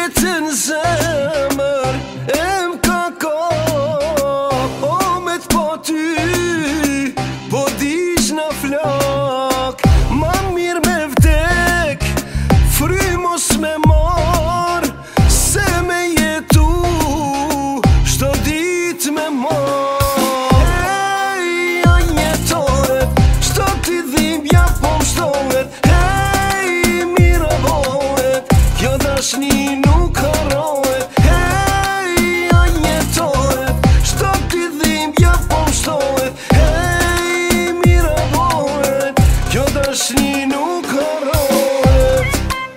jetën zemër em ka omet po ty po dish në flak ma mirë me vdek frymos me mar se me jetu shto dit me mar hej a jetohet shto t'i dhimbja po mshtohet hej mira bohet kjo dashni nuk harrohet hej a jetohet shto t'i dhimbja po mshtohet hej mira bohet kjo dashni nuk harrohet.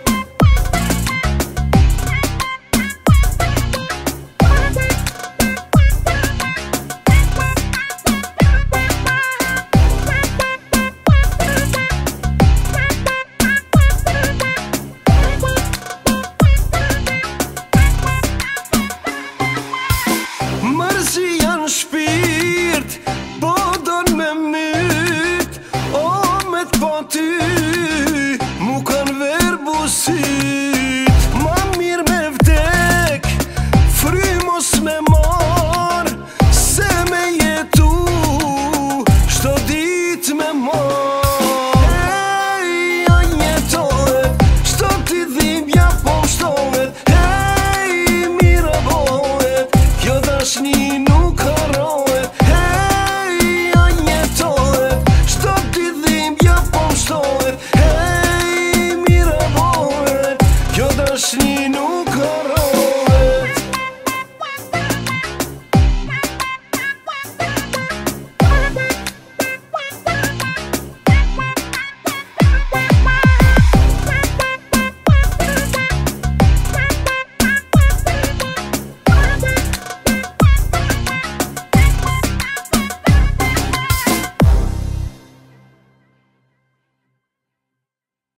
Mërzi janë shpirt, po don me myt omet po ty, mu kanë verbusi